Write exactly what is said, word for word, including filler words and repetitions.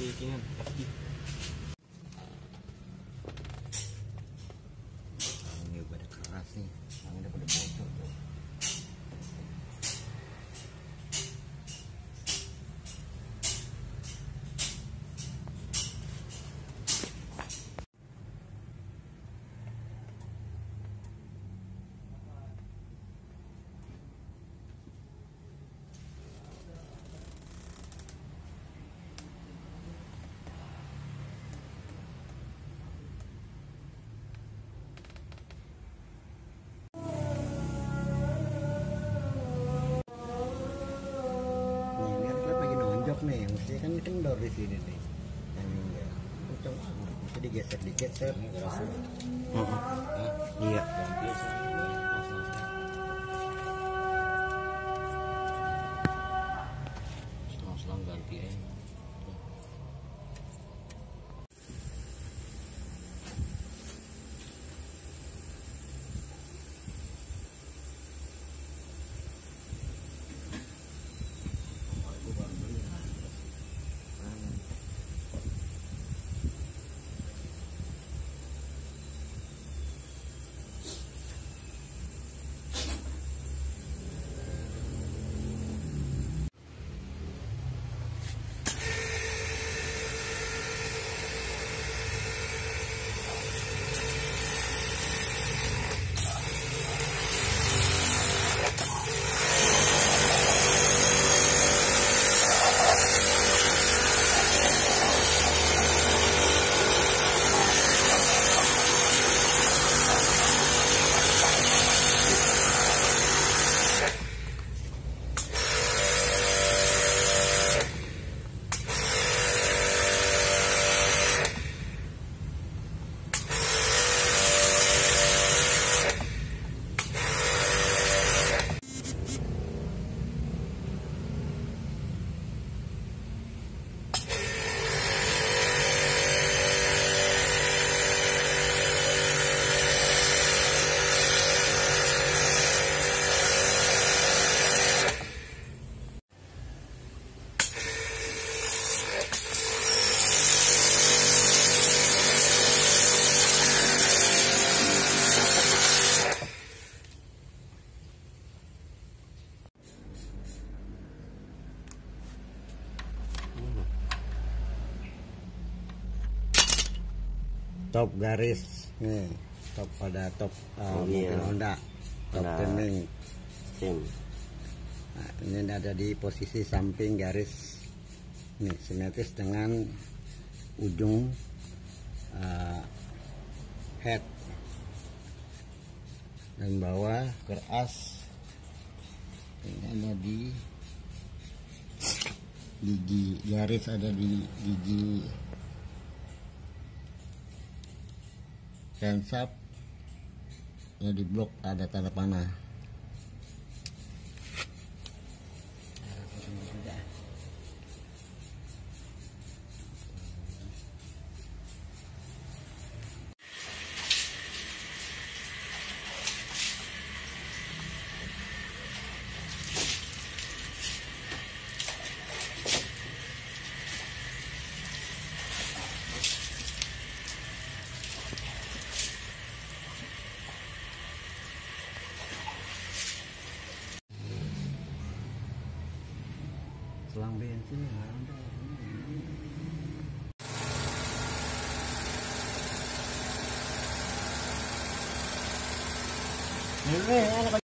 bikinan F D. Ini udah keras nih, ini udah pada bocor tuh. Nih, mesti kan kendor di sini nih. Yang enggak. Kencang banget. Mesti digeser dikit, set. Heeh. Iya. Selang-selang ganti aja. Top garis nih, top pada top uh, Oh, mobil iya. Honda, top Honda. tuning. Sim. Nah, ini ada di posisi samping garis nih, simetris dengan ujung uh, head dan bawah keras. Ini ada di gigi garis, ada di gigi sensap ya, di blok ada tanda panah. Selang bensin nggak ada. Ini